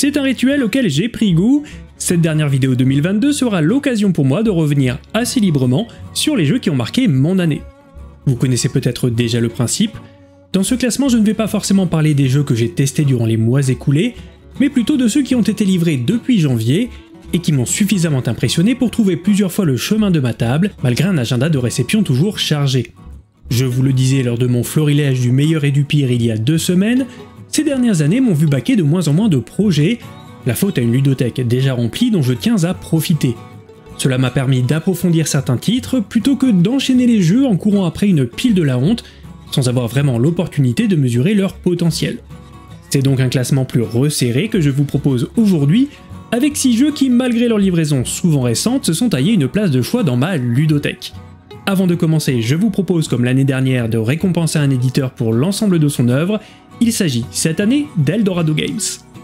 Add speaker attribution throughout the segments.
Speaker 1: C'est un rituel auquel j'ai pris goût. Cette dernière vidéo 2022 sera l'occasion pour moi de revenir assez librement sur les jeux qui ont marqué mon année. Vous connaissez peut-être déjà le principe. Dans ce classement, je ne vais pas forcément parler des jeux que j'ai testés durant les mois écoulés, mais plutôt de ceux qui ont été livrés depuis janvier et qui m'ont suffisamment impressionné pour trouver plusieurs fois le chemin de ma table, malgré un agenda de réception toujours chargé. Je vous le disais lors de mon florilège du meilleur et du pire il y a 2 semaines, ces dernières années m'ont vu baquer de moins en moins de projets, la faute à une ludothèque déjà remplie dont je tiens à profiter. Cela m'a permis d'approfondir certains titres plutôt que d'enchaîner les jeux en courant après une pile de la honte, sans avoir vraiment l'opportunité de mesurer leur potentiel. C'est donc un classement plus resserré que je vous propose aujourd'hui, avec 6 jeux qui, malgré leur livraison souvent récente, se sont taillés une place de choix dans ma ludothèque. Avant de commencer, je vous propose comme l'année dernière de récompenser un éditeur pour l'ensemble de son œuvre. Il s'agit cette année d'Eldorado Games.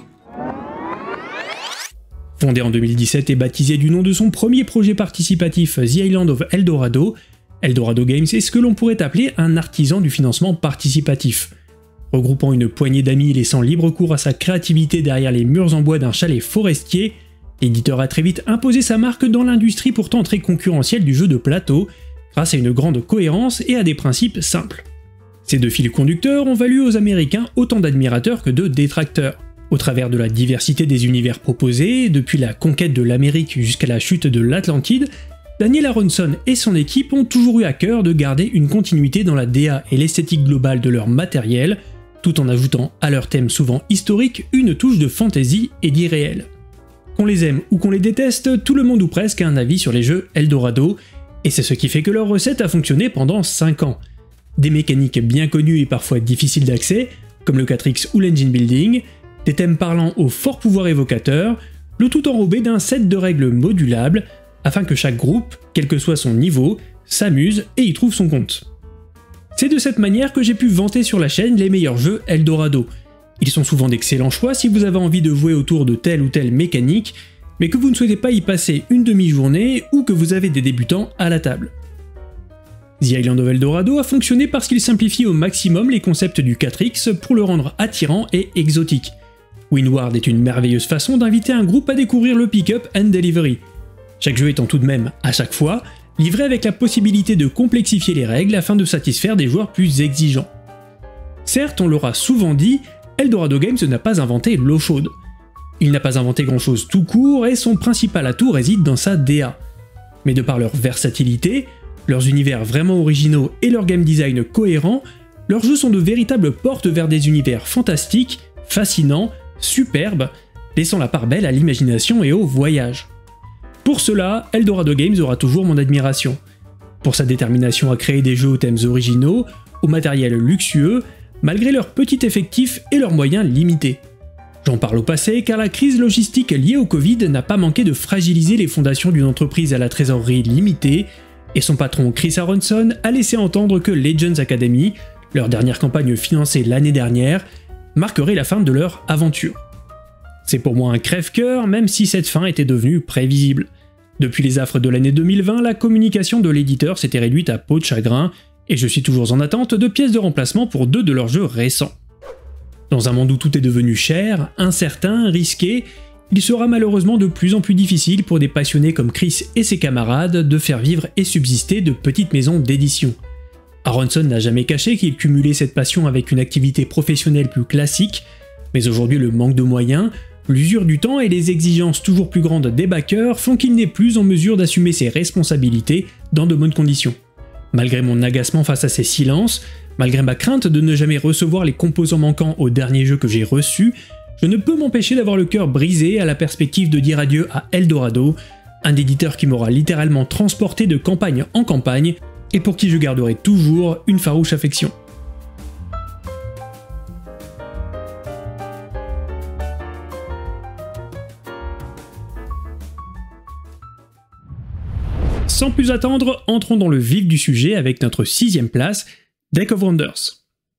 Speaker 1: Fondé en 2017 et baptisé du nom de son premier projet participatif The Island of Eldorado, Eldorado Games est ce que l'on pourrait appeler un artisan du financement participatif. Regroupant une poignée d'amis et laissant libre cours à sa créativité derrière les murs en bois d'un chalet forestier, l'éditeur a très vite imposé sa marque dans l'industrie pourtant très concurrentielle du jeu de plateau, grâce à une grande cohérence et à des principes simples. Ces 2 fils conducteurs ont valu aux Américains autant d'admirateurs que de détracteurs. Au travers de la diversité des univers proposés, depuis la conquête de l'Amérique jusqu'à la chute de l'Atlantide, Daniel Aronson et son équipe ont toujours eu à cœur de garder une continuité dans la DA et l'esthétique globale de leur matériel, tout en ajoutant à leur thème souvent historique une touche de fantasy et d'irréel. Qu'on les aime ou qu'on les déteste, tout le monde ou presque a un avis sur les jeux Eldorado, et c'est ce qui fait que leur recette a fonctionné pendant 5 ans. Des mécaniques bien connues et parfois difficiles d'accès, comme le 4X ou l'engine building, des thèmes parlant au fort pouvoir évocateur, le tout enrobé d'un set de règles modulables, afin que chaque groupe, quel que soit son niveau, s'amuse et y trouve son compte. C'est de cette manière que j'ai pu vanter sur la chaîne les meilleurs jeux Eldorado. Ils sont souvent d'excellents choix si vous avez envie de jouer autour de telle ou telle mécanique, mais que vous ne souhaitez pas y passer une demi-journée ou que vous avez des débutants à la table. The Island of Eldorado a fonctionné parce qu'il simplifie au maximum les concepts du 4X pour le rendre attirant et exotique. Windward est une merveilleuse façon d'inviter un groupe à découvrir le pick-up and delivery. Chaque jeu étant tout de même, à chaque fois, livré avec la possibilité de complexifier les règles afin de satisfaire des joueurs plus exigeants. Certes, on l'aura souvent dit, Eldorado Games n'a pas inventé l'eau chaude. Il n'a pas inventé grand chose tout court et son principal atout réside dans sa DA. Mais de par leur versatilité, leurs univers vraiment originaux et leur game design cohérent, leurs jeux sont de véritables portes vers des univers fantastiques, fascinants, superbes, laissant la part belle à l'imagination et au voyage. Pour cela, Eldorado Games aura toujours mon admiration. Pour sa détermination à créer des jeux aux thèmes originaux, au matériel luxueux, malgré leur petit effectif et leurs moyens limités. J'en parle au passé car la crise logistique liée au Covid n'a pas manqué de fragiliser les fondations d'une entreprise à la trésorerie limitée, et son patron Chris Aronson a laissé entendre que Legends Academy, leur dernière campagne financée l'année dernière, marquerait la fin de leur aventure. C'est pour moi un crève-cœur, même si cette fin était devenue prévisible. Depuis les affres de l'année 2020, la communication de l'éditeur s'était réduite à peau de chagrin, et je suis toujours en attente de pièces de remplacement pour 2 de leurs jeux récents. Dans un monde où tout est devenu cher, incertain, risqué, il sera malheureusement de plus en plus difficile pour des passionnés comme Chris et ses camarades de faire vivre et subsister de petites maisons d'édition. Aronson n'a jamais caché qu'il cumulait cette passion avec une activité professionnelle plus classique, mais aujourd'hui le manque de moyens, l'usure du temps et les exigences toujours plus grandes des backers font qu'il n'est plus en mesure d'assumer ses responsabilités dans de bonnes conditions. Malgré mon agacement face à ces silences, malgré ma crainte de ne jamais recevoir les composants manquants au dernier jeu que j'ai reçu, je ne peux m'empêcher d'avoir le cœur brisé à la perspective de dire adieu à Eldorado, un éditeur qui m'aura littéralement transporté de campagne en campagne et pour qui je garderai toujours une farouche affection. Sans plus attendre, entrons dans le vif du sujet avec notre 6ème place, Deck of Wonders.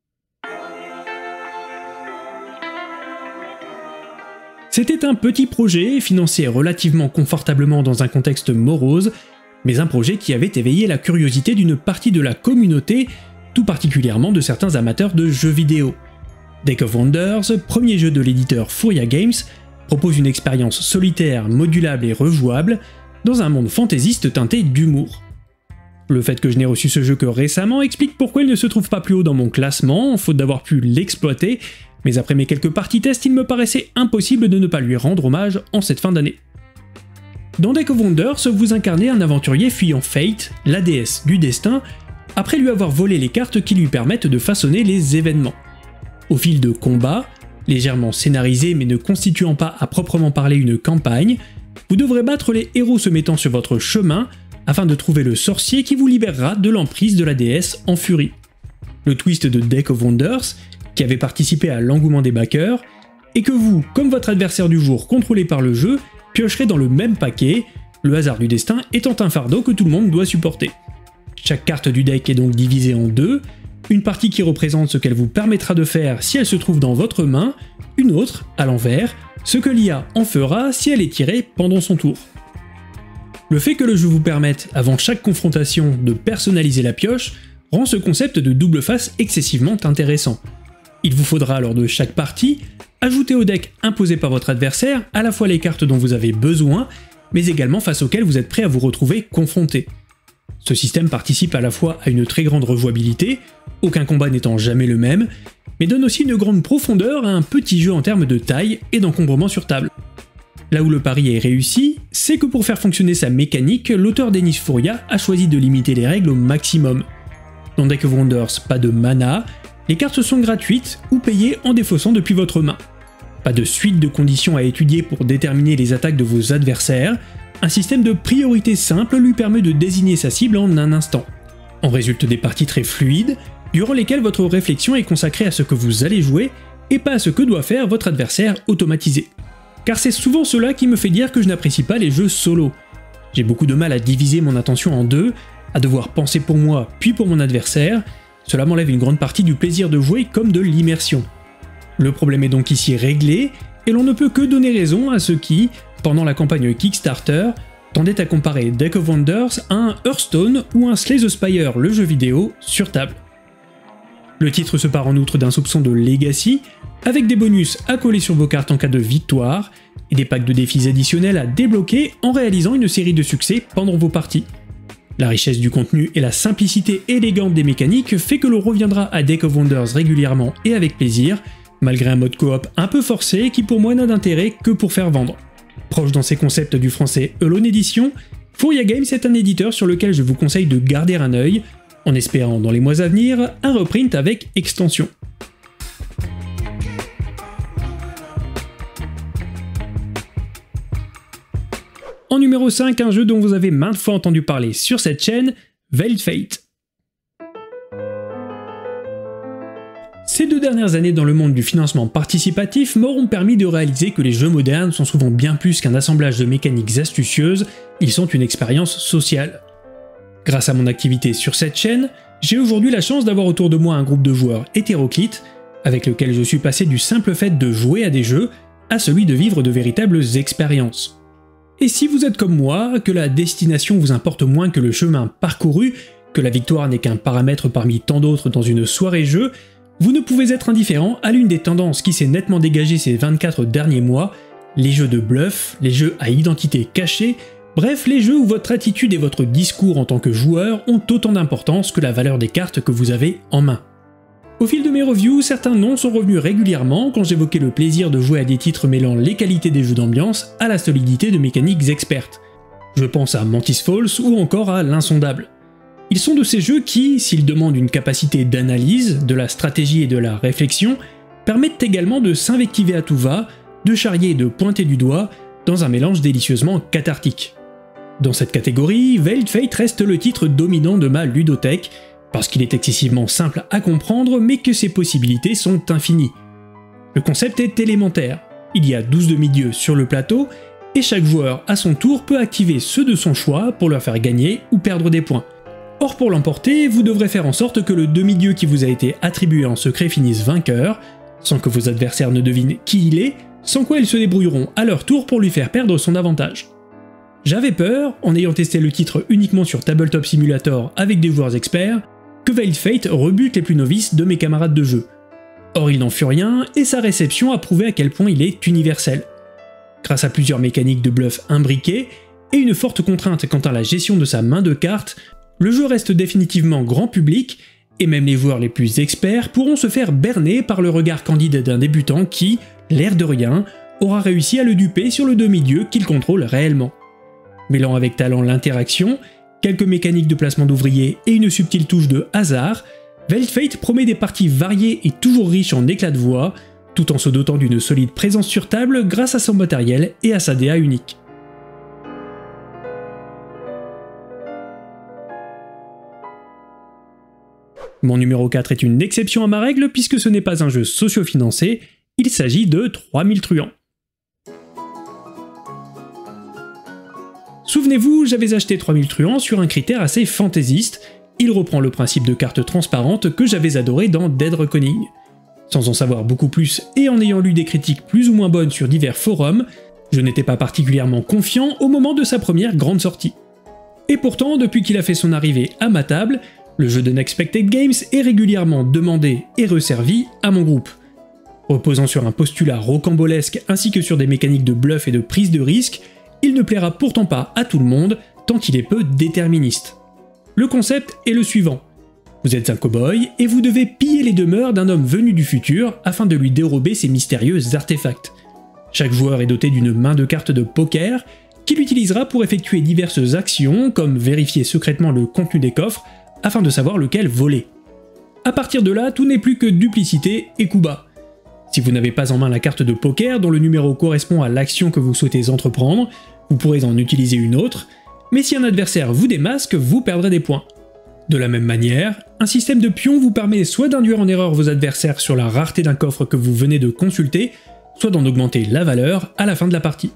Speaker 1: C'était un petit projet, financé relativement confortablement dans un contexte morose, mais un projet qui avait éveillé la curiosité d'une partie de la communauté, tout particulièrement de certains amateurs de jeux vidéo. Deck of Wonders, premier jeu de l'éditeur Furia Games, propose une expérience solitaire, modulable et rejouable, dans un monde fantaisiste teinté d'humour. Le fait que je n'ai reçu ce jeu que récemment explique pourquoi il ne se trouve pas plus haut dans mon classement, faute d'avoir pu l'exploiter, mais après mes quelques parties tests, il me paraissait impossible de ne pas lui rendre hommage en cette fin d'année. Dans Deck of Wonders, vous incarnez un aventurier fuyant Fate, la déesse du destin, après lui avoir volé les cartes qui lui permettent de façonner les événements. Au fil de combats, légèrement scénarisés mais ne constituant pas à proprement parler une campagne, vous devrez battre les héros se mettant sur votre chemin afin de trouver le sorcier qui vous libérera de l'emprise de la déesse en furie. Le twist de Deck of Wonders, qui avait participé à l'engouement des backers, est que vous, comme votre adversaire du jour contrôlé par le jeu, piocherez dans le même paquet, le hasard du destin étant un fardeau que tout le monde doit supporter. Chaque carte du deck est donc divisée en deux, une partie qui représente ce qu'elle vous permettra de faire si elle se trouve dans votre main, une autre, à l'envers, ce que l'IA en fera si elle est tirée pendant son tour. Le fait que le jeu vous permette, avant chaque confrontation, de personnaliser la pioche, rend ce concept de double face excessivement intéressant. Il vous faudra lors de chaque partie, ajouter au deck imposé par votre adversaire à la fois les cartes dont vous avez besoin, mais également face auxquelles vous êtes prêt à vous retrouver confronté. Ce système participe à la fois à une très grande rejouabilité, aucun combat n'étant jamais le même, mais donne aussi une grande profondeur à un petit jeu en termes de taille et d'encombrement sur table. Là où le pari est réussi, c'est que pour faire fonctionner sa mécanique, l'auteur Denis Furia a choisi de limiter les règles au maximum. Dans Deck of Wonders, pas de mana, les cartes sont gratuites ou payées en défaussant depuis votre main. Pas de suite de conditions à étudier pour déterminer les attaques de vos adversaires, un système de priorité simple lui permet de désigner sa cible en un instant. En résultent des parties très fluides, durant lesquelles votre réflexion est consacrée à ce que vous allez jouer et pas à ce que doit faire votre adversaire automatisé. Car c'est souvent cela qui me fait dire que je n'apprécie pas les jeux solo. J'ai beaucoup de mal à diviser mon attention en deux, à devoir penser pour moi puis pour mon adversaire, cela m'enlève une grande partie du plaisir de jouer comme de l'immersion. Le problème est donc ici réglé, et l'on ne peut que donner raison à ceux qui, pendant la campagne Kickstarter, tendaient à comparer Deck of Wonders à un Hearthstone ou un Slay the Spire, le jeu vidéo, sur table. Le titre se part en outre d'un soupçon de legacy, avec des bonus à coller sur vos cartes en cas de victoire, et des packs de défis additionnels à débloquer en réalisant une série de succès pendant vos parties. La richesse du contenu et la simplicité élégante des mécaniques fait que l'on reviendra à Deck of Wonders régulièrement et avec plaisir, malgré un mode coop un peu forcé qui pour moi n'a d'intérêt que pour faire vendre. Proche dans ses concepts du français Alone Edition, Furia Games est un éditeur sur lequel je vous conseille de garder un œil, en espérant dans les mois à venir un reprint avec extension. En numéro 5, un jeu dont vous avez maintes fois entendu parler sur cette chaîne, Veiled Fate. Ces 2 dernières années dans le monde du financement participatif m'auront permis de réaliser que les jeux modernes sont souvent bien plus qu'un assemblage de mécaniques astucieuses, ils sont une expérience sociale. Grâce à mon activité sur cette chaîne, j'ai aujourd'hui la chance d'avoir autour de moi un groupe de joueurs hétéroclites, avec lequel je suis passé du simple fait de jouer à des jeux, à celui de vivre de véritables expériences. Et si vous êtes comme moi, que la destination vous importe moins que le chemin parcouru, que la victoire n'est qu'un paramètre parmi tant d'autres dans une soirée jeu, vous ne pouvez être indifférent à l'une des tendances qui s'est nettement dégagée ces 24 derniers mois, les jeux de bluff, les jeux à identité cachée, bref les jeux où votre attitude et votre discours en tant que joueur ont autant d'importance que la valeur des cartes que vous avez en main. Au fil de mes reviews, certains noms sont revenus régulièrement quand j'évoquais le plaisir de jouer à des titres mêlant les qualités des jeux d'ambiance à la solidité de mécaniques expertes. Je pense à Mantis Falls ou encore à l'Insondable. Ils sont de ces jeux qui, s'ils demandent une capacité d'analyse, de la stratégie et de la réflexion, permettent également de s'invectiver à tout va, de charrier et de pointer du doigt, dans un mélange délicieusement cathartique. Dans cette catégorie, Veiled Fate reste le titre dominant de ma ludothèque, parce qu'il est excessivement simple à comprendre mais que ses possibilités sont infinies. Le concept est élémentaire, il y a 12 demi-dieux sur le plateau, et chaque joueur à son tour peut activer ceux de son choix pour leur faire gagner ou perdre des points. Or pour l'emporter, vous devrez faire en sorte que le demi-dieu qui vous a été attribué en secret finisse vainqueur, sans que vos adversaires ne devinent qui il est, sans quoi ils se débrouilleront à leur tour pour lui faire perdre son avantage. J'avais peur, en ayant testé le titre uniquement sur Tabletop Simulator avec des joueurs experts, que Veiled Fate rebute les plus novices de mes camarades de jeu. Or il n'en fut rien, et sa réception a prouvé à quel point il est universel. Grâce à plusieurs mécaniques de bluff imbriquées et une forte contrainte quant à la gestion de sa main de cartes, le jeu reste définitivement grand public et même les joueurs les plus experts pourront se faire berner par le regard candide d'un débutant qui, l'air de rien, aura réussi à le duper sur le demi-dieu qu'il contrôle réellement. Mêlant avec talent l'interaction, quelques mécaniques de placement d'ouvriers et une subtile touche de hasard, Veiled Fate promet des parties variées et toujours riches en éclats de voix, tout en se dotant d'une solide présence sur table grâce à son matériel et à sa DA unique. Mon numéro 4 est une exception à ma règle puisque ce n'est pas un jeu socio-financé, il s'agit de 3000 truands. Souvenez-vous, j'avais acheté 3000 truands sur un critère assez fantaisiste, il reprend le principe de carte transparente que j'avais adoré dans Dead Reckoning. Sans en savoir beaucoup plus et en ayant lu des critiques plus ou moins bonnes sur divers forums, je n'étais pas particulièrement confiant au moment de sa première grande sortie. Et pourtant, depuis qu'il a fait son arrivée à ma table, le jeu d'Unexpected Games est régulièrement demandé et resservi à mon groupe. Reposant sur un postulat rocambolesque ainsi que sur des mécaniques de bluff et de prise de risque, il ne plaira pourtant pas à tout le monde tant qu'il est peu déterministe. Le concept est le suivant. Vous êtes un cow-boy et vous devez piller les demeures d'un homme venu du futur afin de lui dérober ses mystérieux artefacts. Chaque joueur est doté d'une main de cartes de poker qu'il utilisera pour effectuer diverses actions comme vérifier secrètement le contenu des coffres afin de savoir lequel voler. A partir de là, tout n'est plus que duplicité et coup bas. Si vous n'avez pas en main la carte de poker dont le numéro correspond à l'action que vous souhaitez entreprendre, vous pourrez en utiliser une autre, mais si un adversaire vous démasque, vous perdrez des points. De la même manière, un système de pions vous permet soit d'induire en erreur vos adversaires sur la rareté d'un coffre que vous venez de consulter, soit d'en augmenter la valeur à la fin de la partie.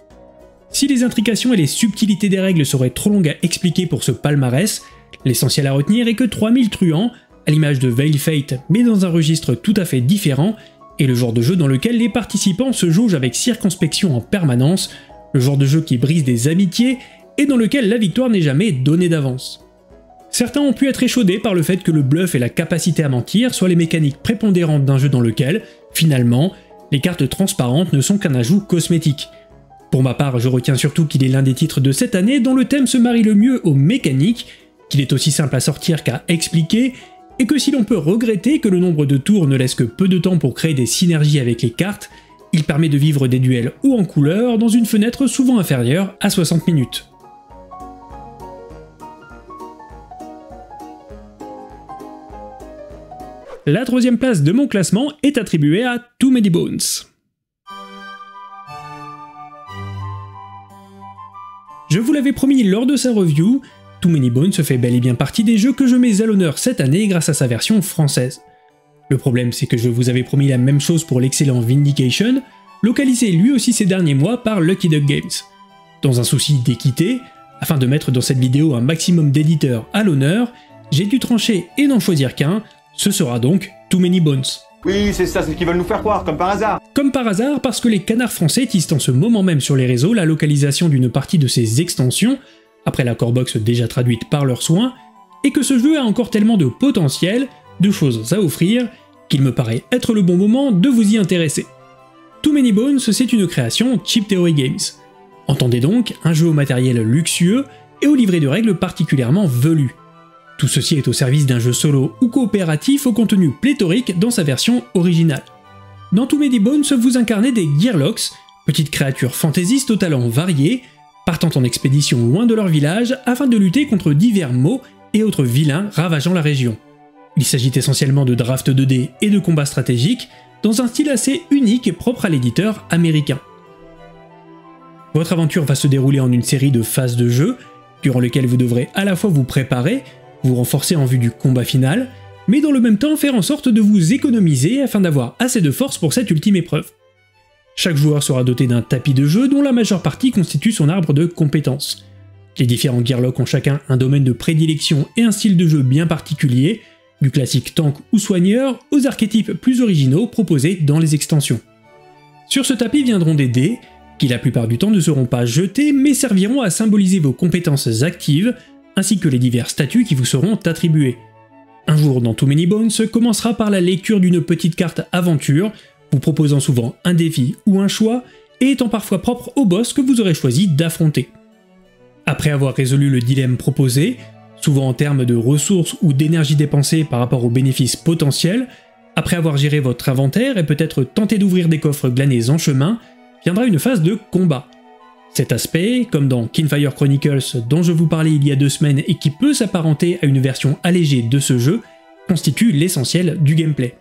Speaker 1: Si les intrications et les subtilités des règles seraient trop longues à expliquer pour ce palmarès, l'essentiel à retenir est que 3000 truands, à l'image de Veiled Fate mais dans un registre tout à fait différent, est le genre de jeu dans lequel les participants se jaugent avec circonspection en permanence, le genre de jeu qui brise des amitiés et dans lequel la victoire n'est jamais donnée d'avance. Certains ont pu être échaudés par le fait que le bluff et la capacité à mentir soient les mécaniques prépondérantes d'un jeu dans lequel, finalement, les cartes transparentes ne sont qu'un ajout cosmétique. Pour ma part, je retiens surtout qu'il est l'un des titres de cette année dont le thème se marie le mieux aux mécaniques, qu'il est aussi simple à sortir qu'à expliquer, et que si l'on peut regretter que le nombre de tours ne laisse que peu de temps pour créer des synergies avec les cartes, il permet de vivre des duels haut en couleur dans une fenêtre souvent inférieure à 60 minutes. La troisième place de mon classement est attribuée à Too Many Bones. Je vous l'avais promis lors de sa review, Too Many Bones fait bel et bien partie des jeux que je mets à l'honneur cette année grâce à sa version française. Le problème c'est que je vous avais promis la même chose pour l'excellent Vindication, localisé lui aussi ces derniers mois par Lucky Duck Games. Dans un souci d'équité, afin de mettre dans cette vidéo un maximum d'éditeurs à l'honneur, j'ai dû trancher et n'en choisir qu'un, ce sera donc Too Many Bones.
Speaker 2: Oui, c'est ça, c'est ce qu'ils veulent nous faire croire, comme par hasard.
Speaker 1: Comme par hasard, parce que les canards français tissent en ce moment même sur les réseaux la localisation d'une partie de ces extensions, après la core box déjà traduite par leurs soins, et que ce jeu a encore tellement de potentiel, de choses à offrir, qu'il me paraît être le bon moment de vous y intéresser. Too Many Bones, c'est une création Cheap Theory Games. Entendez donc un jeu au matériel luxueux et au livret de règles particulièrement velu. Tout ceci est au service d'un jeu solo ou coopératif au contenu pléthorique dans sa version originale. Dans Too Many Bones, vous incarnez des Gearlocks, petites créatures fantaisistes aux talents variés, partant en expédition loin de leur village afin de lutter contre divers maux et autres vilains ravageant la région. Il s'agit essentiellement de draft 2D et de combats stratégiques, dans un style assez unique et propre à l'éditeur américain. Votre aventure va se dérouler en une série de phases de jeu, durant lesquelles vous devrez à la fois vous préparer, vous renforcer en vue du combat final, mais dans le même temps faire en sorte de vous économiser afin d'avoir assez de force pour cette ultime épreuve. Chaque joueur sera doté d'un tapis de jeu dont la majeure partie constitue son arbre de compétences. Les différents Gearlocks ont chacun un domaine de prédilection et un style de jeu bien particulier, du classique tank ou soigneur aux archétypes plus originaux proposés dans les extensions. Sur ce tapis viendront des dés, qui la plupart du temps ne seront pas jetés mais serviront à symboliser vos compétences actives, ainsi que les divers statuts qui vous seront attribués. Un jour dans Too Many Bones commencera par la lecture d'une petite carte aventure, vous proposant souvent un défi ou un choix, et étant parfois propre au boss que vous aurez choisi d'affronter. Après avoir résolu le dilemme proposé, souvent en termes de ressources ou d'énergie dépensée par rapport aux bénéfices potentiels, après avoir géré votre inventaire et peut-être tenté d'ouvrir des coffres glanés en chemin, viendra une phase de combat. Cet aspect, comme dans Kinfire Chronicles dont je vous parlais il y a 2 semaines et qui peut s'apparenter à une version allégée de ce jeu, constitue l'essentiel du gameplay.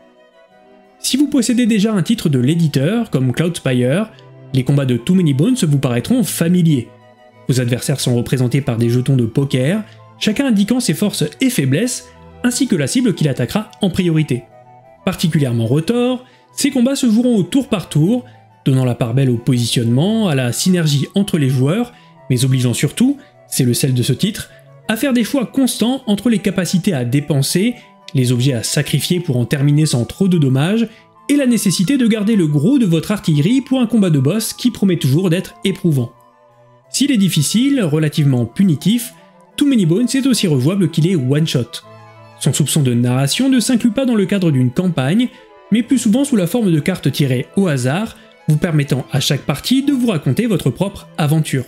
Speaker 1: Si vous possédez déjà un titre de l'éditeur, comme Cloudspire, les combats de Too Many Bones vous paraîtront familiers. Vos adversaires sont représentés par des jetons de poker, chacun indiquant ses forces et faiblesses, ainsi que la cible qu'il attaquera en priorité. Particulièrement retors, ces combats se joueront au tour par tour, donnant la part belle au positionnement, à la synergie entre les joueurs, mais obligeant surtout, c'est le sel de ce titre, à faire des choix constants entre les capacités à dépenser, les objets à sacrifier pour en terminer sans trop de dommages, et la nécessité de garder le gros de votre artillerie pour un combat de boss qui promet toujours d'être éprouvant. S'il est difficile, relativement punitif, Too Many Bones est aussi rejouable qu'il est one-shot. Son soupçon de narration ne s'inclut pas dans le cadre d'une campagne, mais plus souvent sous la forme de cartes tirées au hasard, vous permettant à chaque partie de vous raconter votre propre aventure.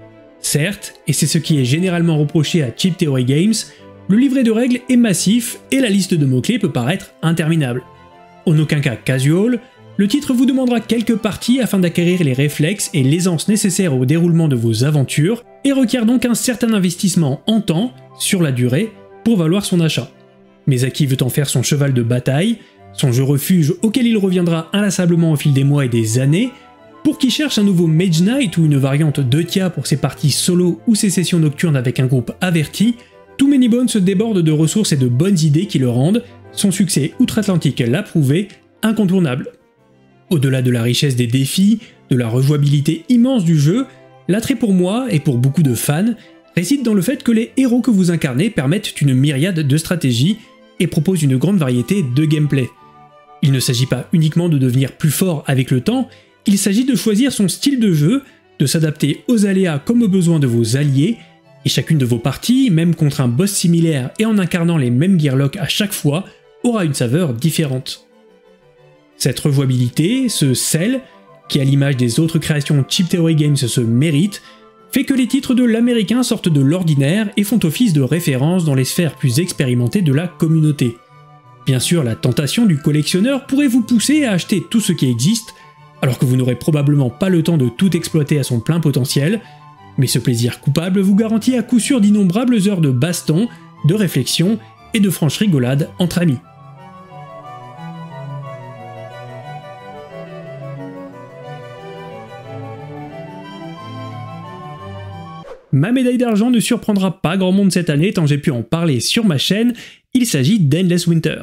Speaker 1: Certes, et c'est ce qui est généralement reproché à Cheap Theory Games, le livret de règles est massif et la liste de mots-clés peut paraître interminable. En aucun cas casual, le titre vous demandera quelques parties afin d'acquérir les réflexes et l'aisance nécessaires au déroulement de vos aventures, et requiert donc un certain investissement en temps, sur la durée, pour valoir son achat. Mais Aki veut en faire son cheval de bataille, son jeu refuge auquel il reviendra inlassablement au fil des mois et des années, pour qui cherche un nouveau Mage Knight ou une variante de Tia pour ses parties solo ou ses sessions nocturnes avec un groupe averti, Too Many Bones se déborde de ressources et de bonnes idées qui le rendent, son succès outre-Atlantique l'a prouvé, incontournable. Au-delà de la richesse des défis, de la rejouabilité immense du jeu, l'attrait pour moi et pour beaucoup de fans réside dans le fait que les héros que vous incarnez permettent une myriade de stratégies et proposent une grande variété de gameplay. Il ne s'agit pas uniquement de devenir plus fort avec le temps, il s'agit de choisir son style de jeu, de s'adapter aux aléas comme aux besoins de vos alliés, et chacune de vos parties, même contre un boss similaire et en incarnant les mêmes gearlocks à chaque fois, aura une saveur différente. Cette rejouabilité, ce sel, qui à l'image des autres créations Cheap Theory Games se mérite, fait que les titres de l'américain sortent de l'ordinaire et font office de référence dans les sphères plus expérimentées de la communauté. Bien sûr, la tentation du collectionneur pourrait vous pousser à acheter tout ce qui existe, alors que vous n'aurez probablement pas le temps de tout exploiter à son plein potentiel, mais ce plaisir coupable vous garantit à coup sûr d'innombrables heures de baston, de réflexion et de franches rigolades entre amis. Ma médaille d'argent ne surprendra pas grand monde cette année tant j'ai pu en parler sur ma chaîne, il s'agit d'Endless Winter.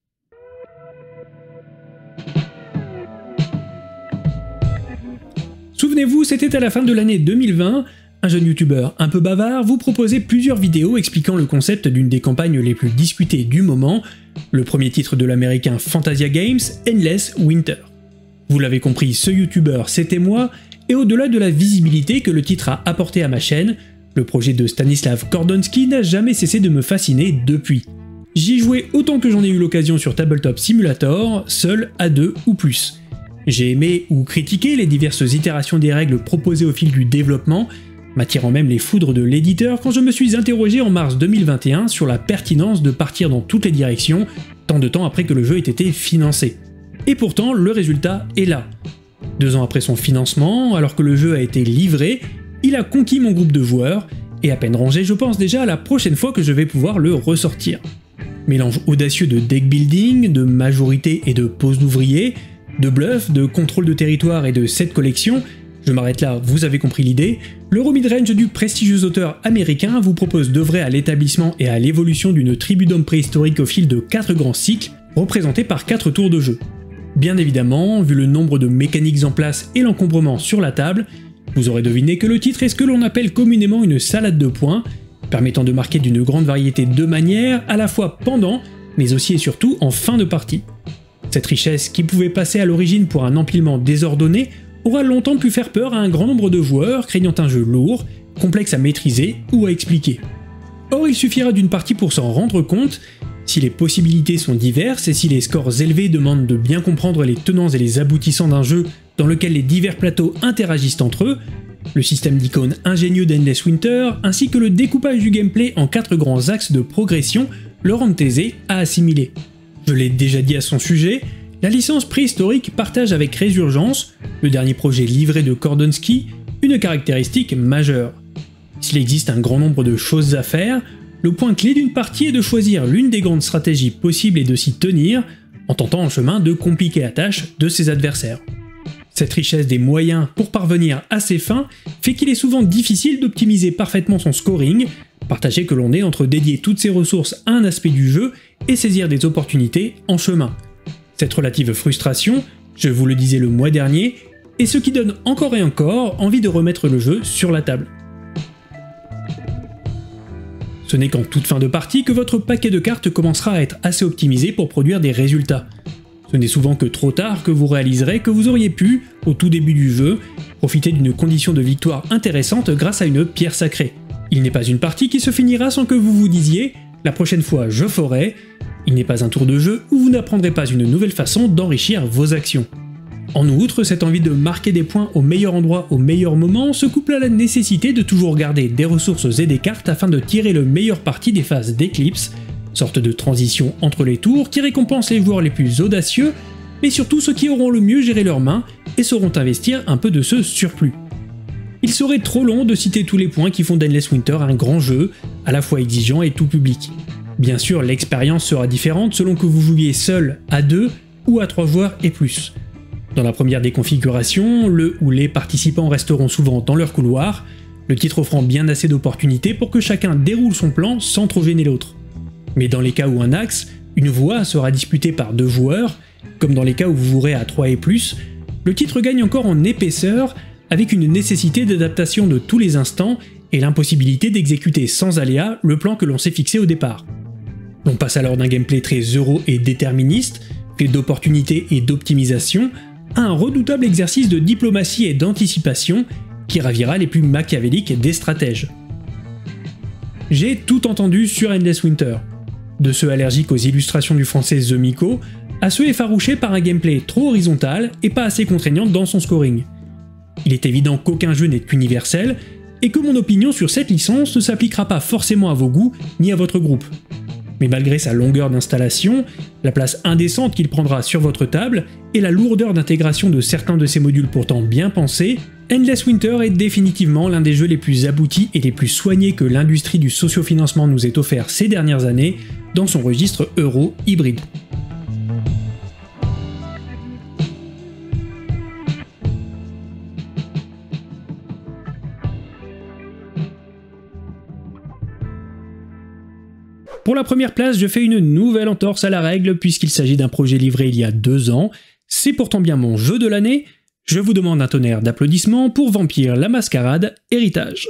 Speaker 1: Souvenez-vous, c'était à la fin de l'année 2020, un jeune youtubeur un peu bavard vous proposait plusieurs vidéos expliquant le concept d'une des campagnes les plus discutées du moment, le premier titre de l'américain Fantasia Games, Endless Winter. Vous l'avez compris, ce youtubeur c'était moi, et au-delà de la visibilité que le titre a apporté à ma chaîne, le projet de Stanislav Kordonski n'a jamais cessé de me fasciner depuis. J'y ai joué autant que j'en ai eu l'occasion sur Tabletop Simulator, seul, à 2 ou plus. J'ai aimé ou critiqué les diverses itérations des règles proposées au fil du développement, m'attirant même les foudres de l'éditeur quand je me suis interrogé en mars 2021 sur la pertinence de partir dans toutes les directions, tant de temps après que le jeu ait été financé. Et pourtant, le résultat est là. 2 ans après son financement, alors que le jeu a été livré, il a conquis mon groupe de joueurs, et à peine rangé, je pense déjà à la prochaine fois que je vais pouvoir le ressortir. Mélange audacieux de deck building, de majorité et de pose d'ouvriers, de bluff, de contrôle de territoire et de set collection, je m'arrête là, vous avez compris l'idée, l'Euro Midrange du prestigieux auteur américain vous propose d'œuvrer à l'établissement et à l'évolution d'une tribu d'hommes préhistoriques au fil de 4 grands cycles, représentés par 4 tours de jeu. Bien évidemment, vu le nombre de mécaniques en place et l'encombrement sur la table, vous aurez deviné que le titre est ce que l'on appelle communément une salade de points, permettant de marquer d'une grande variété de manières, à la fois pendant, mais aussi et surtout en fin de partie. Cette richesse, qui pouvait passer à l'origine pour un empilement désordonné, aura longtemps pu faire peur à un grand nombre de joueurs craignant un jeu lourd, complexe à maîtriser ou à expliquer. Or, il suffira d'une partie pour s'en rendre compte. Si les possibilités sont diverses et si les scores élevés demandent de bien comprendre les tenants et les aboutissants d'un jeu dans lequel les divers plateaux interagissent entre eux, le système d'icônes ingénieux d'Endless Winter, ainsi que le découpage du gameplay en 4 grands axes de progression le rendent aisé à assimiler. Je l'ai déjà dit à son sujet, la licence préhistorique partage avec Résurgence, le dernier projet livré de Kordonski, une caractéristique majeure. S'il existe un grand nombre de choses à faire, le point clé d'une partie est de choisir l'une des grandes stratégies possibles et de s'y tenir, en tentant en chemin de compliquer la tâche de ses adversaires. Cette richesse des moyens pour parvenir à ses fins fait qu'il est souvent difficile d'optimiser parfaitement son scoring, partager que l'on est entre dédier toutes ses ressources à un aspect du jeu et saisir des opportunités en chemin. Cette relative frustration, je vous le disais le mois dernier, est ce qui donne encore et encore envie de remettre le jeu sur la table. Ce n'est qu'en toute fin de partie que votre paquet de cartes commencera à être assez optimisé pour produire des résultats. Ce n'est souvent que trop tard que vous réaliserez que vous auriez pu, au tout début du jeu, profiter d'une condition de victoire intéressante grâce à une pierre sacrée. Il n'est pas une partie qui se finira sans que vous vous disiez « la prochaine fois je ferai », il n'est pas un tour de jeu où vous n'apprendrez pas une nouvelle façon d'enrichir vos actions. En outre, cette envie de marquer des points au meilleur endroit au meilleur moment se couple à la nécessité de toujours garder des ressources et des cartes afin de tirer le meilleur parti des phases d'éclipse, sorte de transition entre les tours qui récompense les joueurs les plus audacieux, mais surtout ceux qui auront le mieux géré leurs mains et sauront investir un peu de ce surplus. Il serait trop long de citer tous les points qui font d'Endless Winter un grand jeu, à la fois exigeant et tout public. Bien sûr, l'expérience sera différente selon que vous jouiez seul, à 2 ou à 3 joueurs et plus. Dans la première des configurations, le ou les participants resteront souvent dans leur couloir, le titre offrant bien assez d'opportunités pour que chacun déroule son plan sans trop gêner l'autre. Mais dans les cas où un axe, une voie sera disputée par 2 joueurs, comme dans les cas où vous jouerez à 3 et plus, le titre gagne encore en épaisseur avec une nécessité d'adaptation de tous les instants et l'impossibilité d'exécuter sans aléa le plan que l'on s'est fixé au départ. On passe alors d'un gameplay très euro et déterministe, fait d'opportunités et d'optimisation, à un redoutable exercice de diplomatie et d'anticipation qui ravira les plus machiavéliques des stratèges. J'ai tout entendu sur Endless Winter, de ceux allergiques aux illustrations du français The Miko, à ceux effarouchés par un gameplay trop horizontal et pas assez contraignant dans son scoring. Il est évident qu'aucun jeu n'est universel, et que mon opinion sur cette licence ne s'appliquera pas forcément à vos goûts ni à votre groupe. Mais malgré sa longueur d'installation, la place indécente qu'il prendra sur votre table, et la lourdeur d'intégration de certains de ses modules pourtant bien pensés, Endless Winter est définitivement l'un des jeux les plus aboutis et les plus soignés que l'industrie du sociofinancement nous ait offert ces dernières années dans son registre euro hybride. Pour la première place, je fais une nouvelle entorse à la règle puisqu'il s'agit d'un projet livré il y a 2 ans. C'est pourtant bien mon jeu de l'année. Je vous demande un tonnerre d'applaudissements pour Vampire la Mascarade Héritage.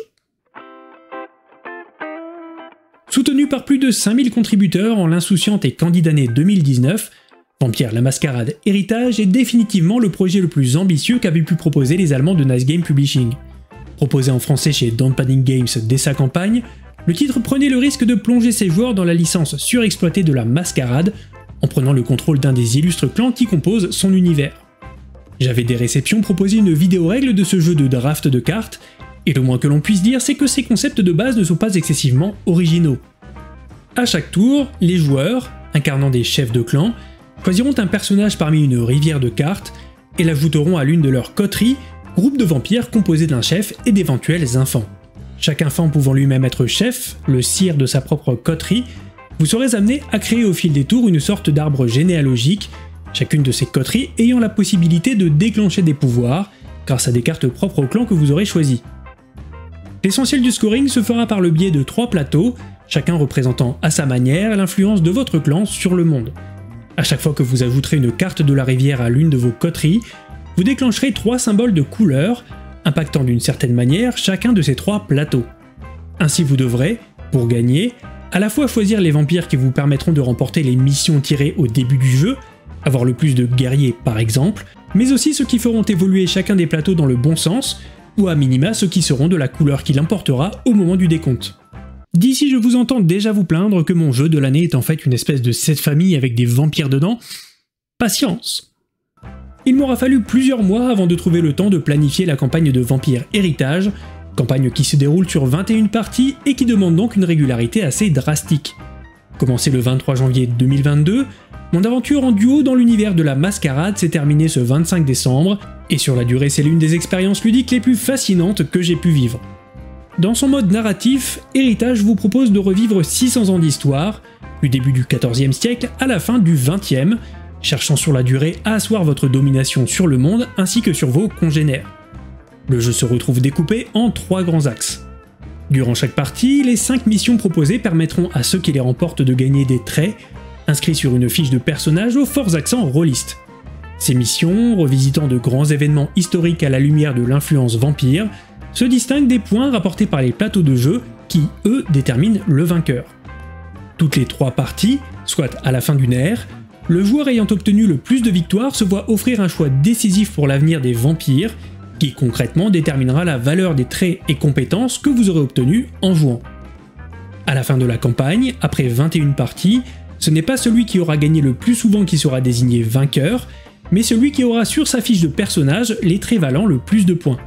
Speaker 1: Soutenu par plus de 5000 contributeurs en l'insouciante et candide année 2019, Vampire la Mascarade Héritage est définitivement le projet le plus ambitieux qu'avaient pu proposer les Allemands de Nice Game Publishing. Proposé en français chez Don't Panic Games dès sa campagne, le titre prenait le risque de plonger ses joueurs dans la licence surexploitée de la Mascarade, en prenant le contrôle d'un des illustres clans qui composent son univers. J'avais des réceptions proposé une vidéo règle de ce jeu de draft de cartes, et le moins que l'on puisse dire c'est que ses concepts de base ne sont pas excessivement originaux. À chaque tour, les joueurs, incarnant des chefs de clan, choisiront un personnage parmi une rivière de cartes, et l'ajouteront à l'une de leurs coteries, groupe de vampires composé d'un chef et d'éventuels enfants. Chaque enfant pouvant lui-même être chef, le sire de sa propre coterie, vous serez amené à créer au fil des tours une sorte d'arbre généalogique, chacune de ces coteries ayant la possibilité de déclencher des pouvoirs grâce à des cartes propres au clan que vous aurez choisi. L'essentiel du scoring se fera par le biais de 3 plateaux, chacun représentant à sa manière l'influence de votre clan sur le monde. À chaque fois que vous ajouterez une carte de la rivière à l'une de vos coteries, vous déclencherez 3 symboles de couleur, impactant d'une certaine manière chacun de ces 3 plateaux. Ainsi vous devrez, pour gagner, à la fois choisir les vampires qui vous permettront de remporter les missions tirées au début du jeu, avoir le plus de guerriers par exemple, mais aussi ceux qui feront évoluer chacun des plateaux dans le bon sens, ou à minima ceux qui seront de la couleur qui l'emportera au moment du décompte. D'ici je vous entends déjà vous plaindre que mon jeu de l'année est en fait une espèce de 7 familles avec des vampires dedans. Patience! il m'aura fallu plusieurs mois avant de trouver le temps de planifier la campagne de Vampire Héritage, campagne qui se déroule sur 21 parties et qui demande donc une régularité assez drastique. Commencé le 23 janvier 2022, mon aventure en duo dans l'univers de la mascarade s'est terminée ce 25 décembre, et sur la durée c'est l'une des expériences ludiques les plus fascinantes que j'ai pu vivre. Dans son mode narratif, Héritage vous propose de revivre 600 ans d'histoire, du début du XIVe siècle à la fin du XXe, cherchant sur la durée à asseoir votre domination sur le monde ainsi que sur vos congénères. Le jeu se retrouve découpé en 3 grands axes. Durant chaque partie, les 5 missions proposées permettront à ceux qui les remportent de gagner des traits, inscrits sur une fiche de personnage aux forts accents rôlistes. Ces missions, revisitant de grands événements historiques à la lumière de l'influence vampire, se distinguent des points rapportés par les plateaux de jeu qui, eux, déterminent le vainqueur. Toutes les 3 parties, soit à la fin d'une ère, le joueur ayant obtenu le plus de victoires se voit offrir un choix décisif pour l'avenir des vampires, qui concrètement déterminera la valeur des traits et compétences que vous aurez obtenus en jouant. À la fin de la campagne, après 21 parties, ce n'est pas celui qui aura gagné le plus souvent qui sera désigné vainqueur, mais celui qui aura sur sa fiche de personnage les traits valant le plus de points.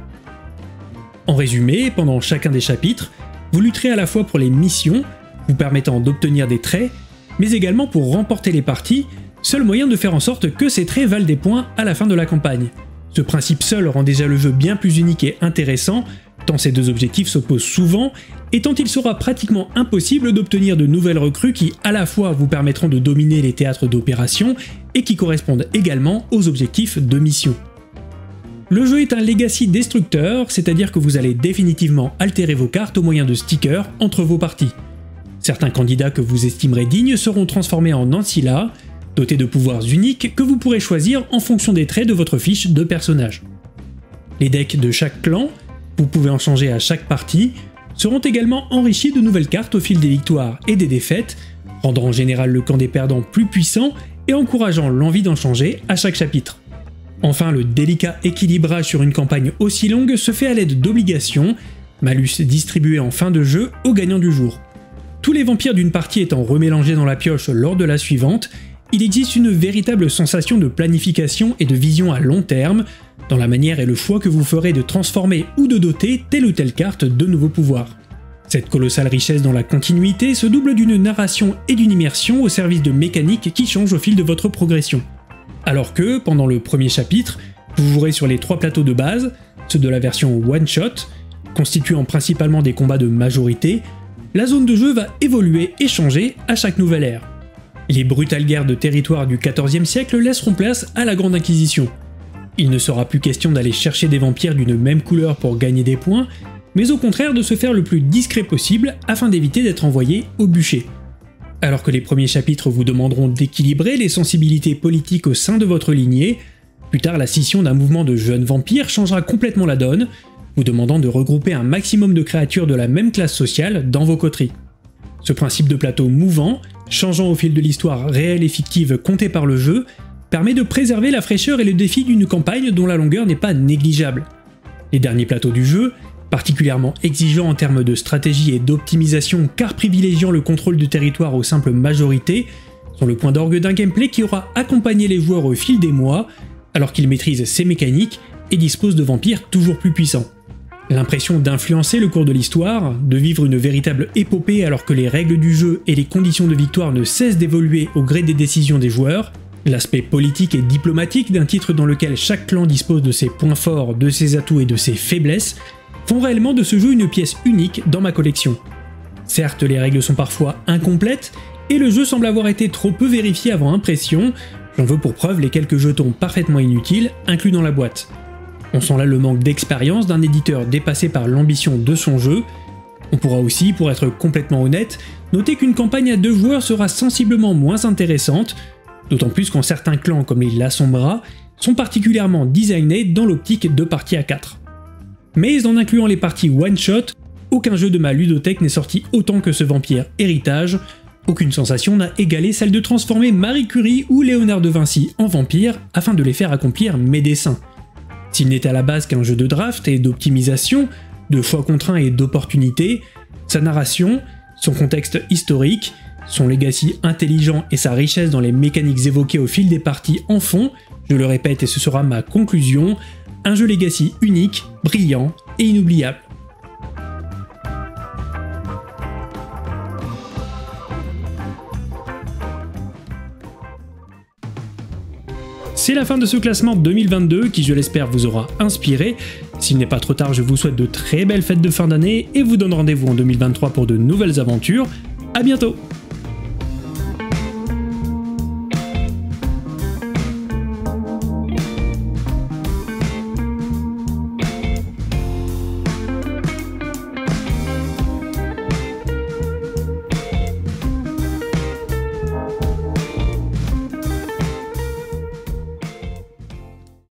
Speaker 1: En résumé, pendant chacun des chapitres, vous lutterez à la fois pour les missions, vous permettant d'obtenir des traits, mais également pour remporter les parties, seul moyen de faire en sorte que ces traits valent des points à la fin de la campagne. Ce principe seul rend déjà le jeu bien plus unique et intéressant, tant ces 2 objectifs s'opposent souvent, et tant il sera pratiquement impossible d'obtenir de nouvelles recrues qui à la fois vous permettront de dominer les théâtres d'opération, et qui correspondent également aux objectifs de mission. Le jeu est un legacy destructeur, c'est-à-dire que vous allez définitivement altérer vos cartes au moyen de stickers entre vos parties. Certains candidats que vous estimerez dignes seront transformés en ancilla, dotés de pouvoirs uniques que vous pourrez choisir en fonction des traits de votre fiche de personnage. Les decks de chaque clan, vous pouvez en changer à chaque partie, seront également enrichis de nouvelles cartes au fil des victoires et des défaites, rendant en général le camp des perdants plus puissant et encourageant l'envie d'en changer à chaque chapitre. Enfin, le délicat équilibrage sur une campagne aussi longue se fait à l'aide d'obligations, malus distribués en fin de jeu aux gagnants du jour. Tous les vampires d'une partie étant remélangés dans la pioche lors de la suivante, il existe une véritable sensation de planification et de vision à long terme, dans la manière et le choix que vous ferez de transformer ou de doter telle ou telle carte de nouveaux pouvoirs. Cette colossale richesse dans la continuité se double d'une narration et d'une immersion au service de mécaniques qui changent au fil de votre progression. Alors que, pendant le premier chapitre, vous jouerez sur les 3 plateaux de base, ceux de la version one-shot, constituant principalement des combats de majorité, la zone de jeu va évoluer et changer à chaque nouvelle ère. Les brutales guerres de territoire du XIVe siècle laisseront place à la Grande Inquisition. Il ne sera plus question d'aller chercher des vampires d'une même couleur pour gagner des points, mais au contraire de se faire le plus discret possible afin d'éviter d'être envoyé au bûcher. Alors que les premiers chapitres vous demanderont d'équilibrer les sensibilités politiques au sein de votre lignée, plus tard la scission d'un mouvement de jeunes vampires changera complètement la donne, vous demandant de regrouper un maximum de créatures de la même classe sociale dans vos coteries. Ce principe de plateau mouvant, changeant au fil de l'histoire réelle et fictive contée par le jeu, permet de préserver la fraîcheur et le défi d'une campagne dont la longueur n'est pas négligeable. Les derniers plateaux du jeu, particulièrement exigeants en termes de stratégie et d'optimisation car privilégiant le contrôle du territoire aux simples majorités, sont le point d'orgue d'un gameplay qui aura accompagné les joueurs au fil des mois, alors qu'ils maîtrisent ses mécaniques et disposent de vampires toujours plus puissants. L'impression d'influencer le cours de l'histoire, de vivre une véritable épopée alors que les règles du jeu et les conditions de victoire ne cessent d'évoluer au gré des décisions des joueurs, l'aspect politique et diplomatique d'un titre dans lequel chaque clan dispose de ses points forts, de ses atouts et de ses faiblesses, font réellement de ce jeu une pièce unique dans ma collection. Certes, les règles sont parfois incomplètes, et le jeu semble avoir été trop peu vérifié avant impression, j'en veux pour preuve les quelques jetons parfaitement inutiles inclus dans la boîte. On sent là le manque d'expérience d'un éditeur dépassé par l'ambition de son jeu. On pourra aussi, pour être complètement honnête, noter qu'une campagne à 2 joueurs sera sensiblement moins intéressante, d'autant plus quand certains clans comme les Lasombra sont particulièrement designés dans l'optique de parties à 4. Mais en incluant les parties one-shot, aucun jeu de ma ludothèque n'est sorti autant que ce Vampire Héritage, aucune sensation n'a égalé celle de transformer Marie Curie ou Léonard de Vinci en vampires afin de les faire accomplir mes desseins. S'il n'était à la base qu'un jeu de draft et d'optimisation, de choix contraints et d'opportunités, sa narration, son contexte historique, son legacy intelligent et sa richesse dans les mécaniques évoquées au fil des parties en font, Je le répète et ce sera ma conclusion, un jeu Legacy unique, brillant et inoubliable. C'est la fin de ce classement 2022 qui, je l'espère, vous aura inspiré. S'il n'est pas trop tard, je vous souhaite de très belles fêtes de fin d'année et vous donne rendez-vous en 2023 pour de nouvelles aventures. À bientôt!